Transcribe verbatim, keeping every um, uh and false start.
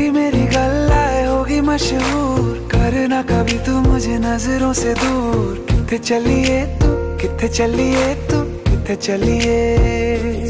तेरी मेरी गल्लाए होगी मशहूर, करना कभी तू मुझे नजरों से दूर। किथे चलिए तू, किथे चलिए तू, किथे चलिए।